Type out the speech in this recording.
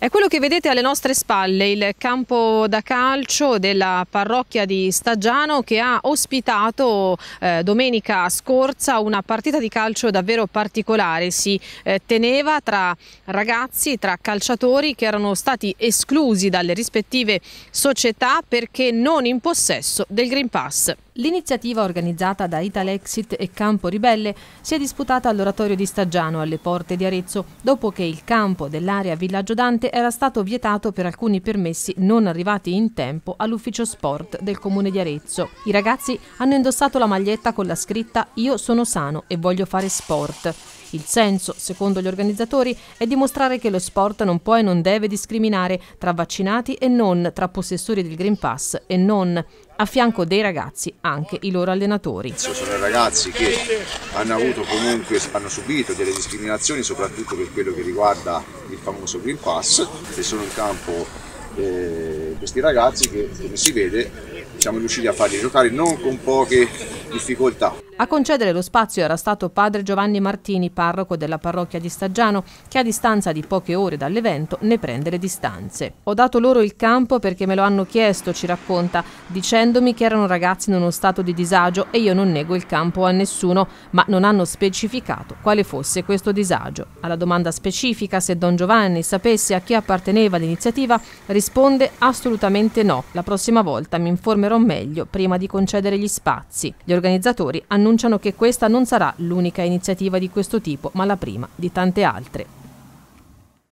È quello che vedete alle nostre spalle, il campo da calcio della parrocchia di Staggiano, che ha ospitato domenica scorsa una partita di calcio davvero particolare. Si teneva tra ragazzi, tra calciatori che erano stati esclusi dalle rispettive società perché non in possesso del Green Pass. L'iniziativa organizzata da Italexit e Campo Ribelle si è disputata all'oratorio di Staggiano, alle porte di Arezzo, dopo che il campo dell'area Villaggio Dante era stato vietato per alcuni permessi non arrivati in tempo all'ufficio sport del comune di Arezzo. I ragazzi hanno indossato la maglietta con la scritta "Io sono sano e voglio fare sport". Il senso, secondo gli organizzatori, è dimostrare che lo sport non può e non deve discriminare tra vaccinati e non, tra possessori del Green Pass e non. A fianco dei ragazzi anche i loro allenatori. Sono ragazzi che hanno subito delle discriminazioni, soprattutto per quello che riguarda il famoso Green Pass, e sono in campo questi ragazzi che, come si vede, siamo riusciti a farli giocare non con poche difficoltà. A concedere lo spazio era stato padre Giovanni Martini, parroco della parrocchia di Staggiano, che a distanza di poche ore dall'evento ne prende le distanze. Ho dato loro il campo perché me lo hanno chiesto, ci racconta, dicendomi che erano ragazzi in uno stato di disagio e io non nego il campo a nessuno, ma non hanno specificato quale fosse questo disagio. Alla domanda specifica se Don Giovanni sapesse a chi apparteneva l'iniziativa, risponde assolutamente no. La prossima volta mi informerò meglio prima di concedere gli spazi. Gli organizzatori annunciano che questa non sarà l'unica iniziativa di questo tipo, ma la prima di tante altre.